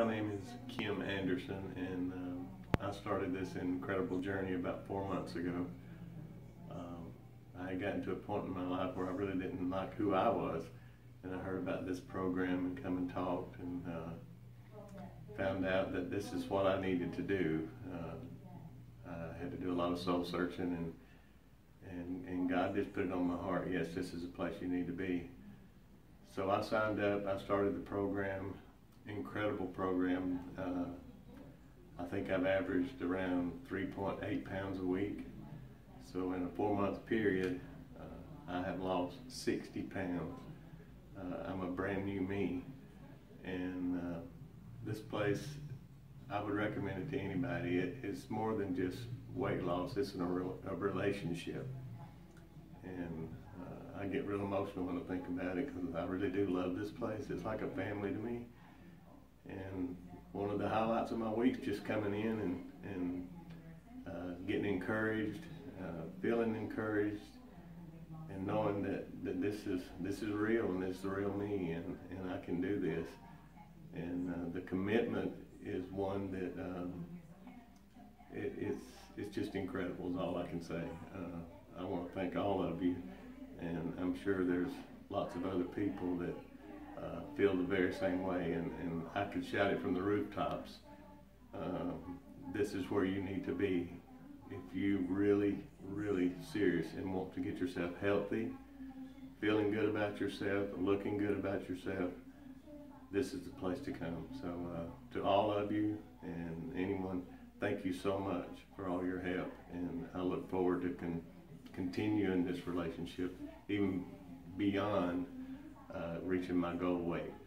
name is Kim Anderson, and I started this incredible journey about 4 months ago. I had gotten to a point in my life where I really didn't like who I was, and I heard about this program and come and talked, and found out that this is what I needed to do. I had to do a lot of soul searching, and God just put it on my heart, yes, this is a place you need to be. So I signed up, I started the program, incredible program. I think I've averaged around 3.8 pounds a week. So in a 4-month period, I have lost 60 pounds. I'm a brand new me. And this place, I would recommend it to anybody. It's more than just weight loss, it's a relationship. And I get real emotional when I think about it, because I really do love this place. It's like a family to me. And one of the highlights of my week is just coming in and getting encouraged, feeling encouraged, and knowing that this is real, and it's the real me, and I can do this. And the commitment is one that it's just incredible, is all I can say. I want to thank all of you, and I'm sure there's lots of other people that feel the very same way, and I could shout it from the rooftops. This is where you need to be if you really serious and want to get yourself healthy, feeling good about yourself, looking good about yourself. This is the place to come. So to all of you and anyone, thank you so much for all your help, and I look forward to continuing this relationship even beyond reaching my goal weight.